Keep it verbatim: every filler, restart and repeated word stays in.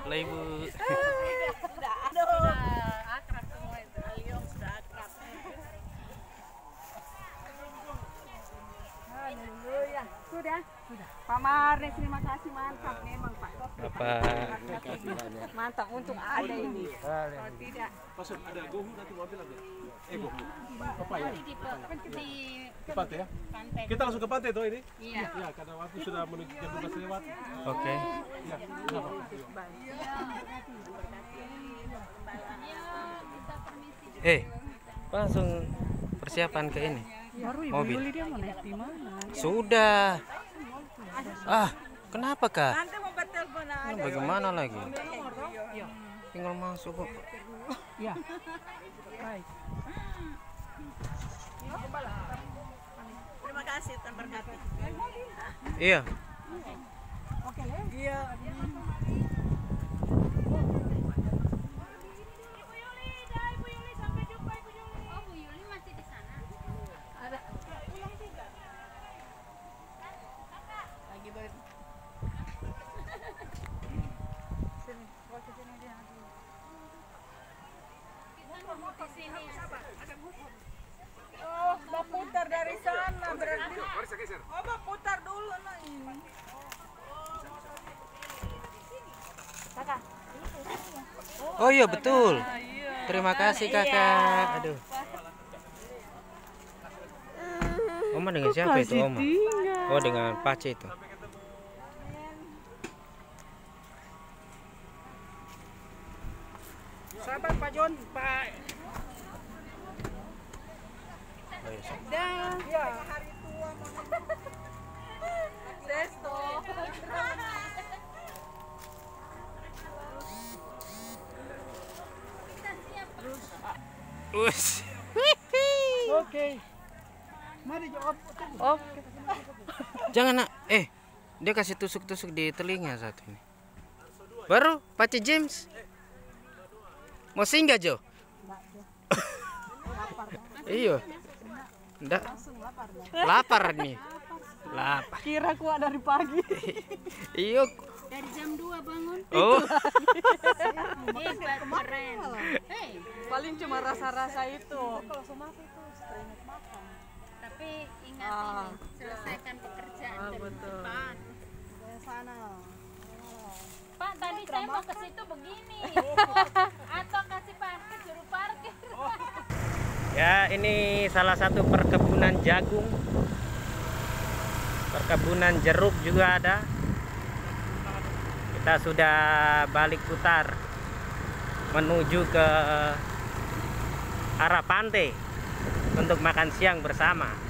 lah ibu. Sudah, sudah akrab semua itu. Aliong sudah akrab. Haleluya. Sudah? Sudah. Pak Marnes, terima kasih, mantap memang Pak. Bapak. Mantap untuk ada ini. Kalau tidak. Pasok ada gohu nanti mobil ada. Eh gohu. Apa ya? Di di Ke pantai ya? pantai. Kita langsung ke pantai toh ini? Iya. Ya, karena waktu sudah menuju jam dua belas lewat. Oke. Ya, kenapa? Eh, langsung persiapan ke ini. Baru Mobil. dia mau naik di mana? Sudah. Ah, kenapa kak? Nanti mau bertelepon aja. Ini bagaimana lagi? Tinggal masuk kok. Ya. Baik. Terima kasih Tuhan berkati. Iya. Oke, iya. Oh, mau putar dari sana berarti. Oh, mau putar dulu nah ini. Kakak. Oh iya betul. Terima kasih kakak. Aduh. Oma dengan siapa itu Oma? Oh dengan Pace itu. Sabar Pak John, Pak. Dah. Ya. Hari tua Desto. Us. Oke. Mari jawab. Oh. Jangan nak. Eh, dia kasih tusuk-tusuk di telinga satu ini. Baru Pace James. Mau singgah Jo? Iya. Enggak. Lapar nih. Lapar. Kira kuat dari pagi. Iya. Dari jam dua bangun. Oh. Hebat, keren. Hey, Paling cuma rasa-rasa itu. Kalau sama aku itu seringat makan. tapi ingat Ah. ini, selesaikan pekerjaan Ah, dan betul. depan. Dari sana. Pak, tadi saya mau ke situ begini. Atau kasih parkir, suruh parkir. Ya, ini salah satu perkebunan jagung. Perkebunan jeruk juga ada. Kita sudah balik putar menuju ke arah pantai untuk makan siang bersama.